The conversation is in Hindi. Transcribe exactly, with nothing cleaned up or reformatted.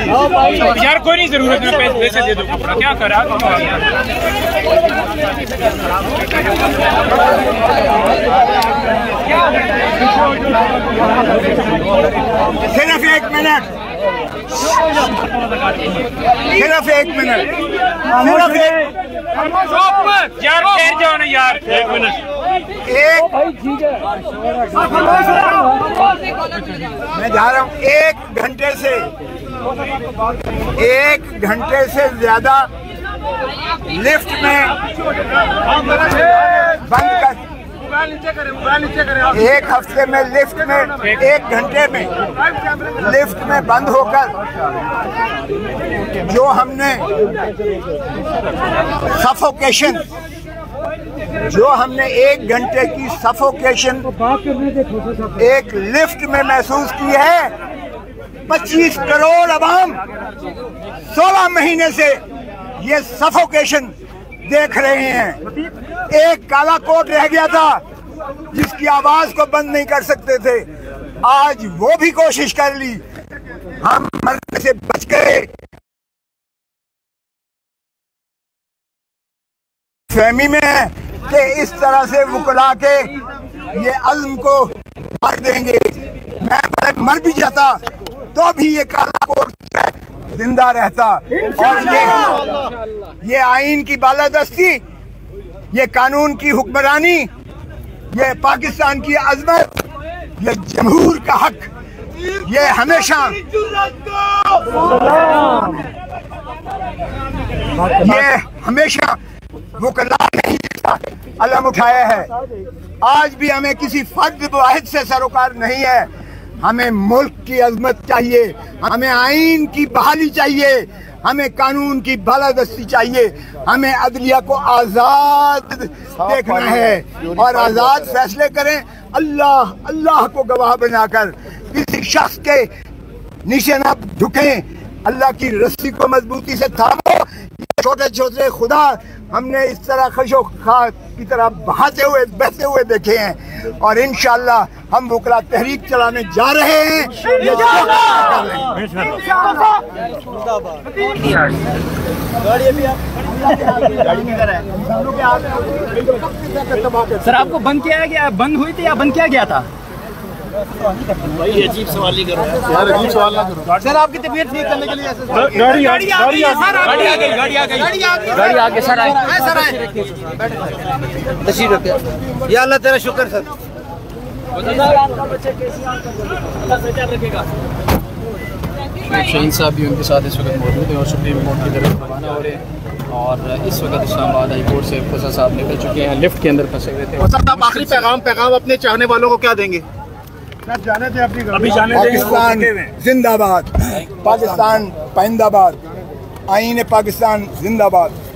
यार कोई नहीं जरूरत है, पैसे पैसे दे दो, कपड़ा क्या करा। सिर्फ एक मिनट, सिर्फ एक मिनट, सिर्फ एक यार ठहर जाओ ना यार, एक मिनट। एक मैं जा रहा हूँ। एक घंटे से एक घंटे से ज्यादा लिफ्ट में बंद कर, एक हफ्ते में लिफ्ट में एक घंटे में लिफ्ट में बंद होकर जो हमने सफोकेशन जो हमने एक घंटे की सफोकेशन एक लिफ्ट में महसूस की है, पच्चीस करोड़ अवाम सोलह महीने से ये सफोकेशन देख रहे हैं। एक काला कोट रह गया था जिसकी आवाज को बंद नहीं कर सकते थे, आज वो भी कोशिश कर ली, हम मरने से बच गए। फहमी में है कि इस तरह से वुकला के ये अज़्म को मार देंगे। मैं मर भी जाता तो भी ये काला कोट जिंदा रहता। और ये ये आइन की बालादस्ती, ये कानून की हुक्मरानी, ये पाकिस्तान की अजमत, ये जमहूर का हक, ये हमेशा ये हमेशा वुकला नहीं अलम उठाया है। आज भी हमें किसी फर्द वाहिद से सरोकार नहीं है। हमें मुल्क की अजमत चाहिए, हमें आइन की बहाली चाहिए, हमें कानून की बालादस्ती चाहिए, हमें अदलिया को आजाद देखना है और आजाद फैसले करें। अल्लाह अल्लाह को गवाह बनाकर किसी शख्स के नीचे न झुकें, अल्लाह की रस्सी को मजबूती से थामो। छोटे छोटे खुदा हमने इस तरह खशो खा की तरह बहाते हुए बहते हुए देखे हैं और इंशाअल्लाह हम वुकला तहरीक चलाने जा रहे हैं। सर आपको बंद किया गया, बंद हुई थी या बंद किया गया था? भाई अजीब सवाल नहीं करो यार, अजीब सवाल ना करो सर। आपकी तबीयत ठीक करने के लिए गाड़ी गाड़ी गाड़ी आ गई, गाड़ी आ गई, गाड़ी आ गई, गाड़ी आ गई। सर आए सर आए तशरीफ रखिए। या अल्लाह तेरा शुक्र सर। शहीद साहब भी उनके साथ इस वक्त मौजूद हैं और सुप्रीम कोर्ट की तरफ रवाना हो रहे हैं। और इस वक्त इस्लामाबाद हाई कोर्ट से फसा साहब निकल चुके हैं, लिफ्ट के अंदर फंसे हुए थे। साहब आखिरी पैगाम पैगाम अपने चाहने वालों को क्या देंगे? जाने थे अपनी अभी जाने पाकिस्तान जिंदाबाद, पाकिस्तान पाइंदाबाद, आईन पाकिस्तान जिंदाबाद।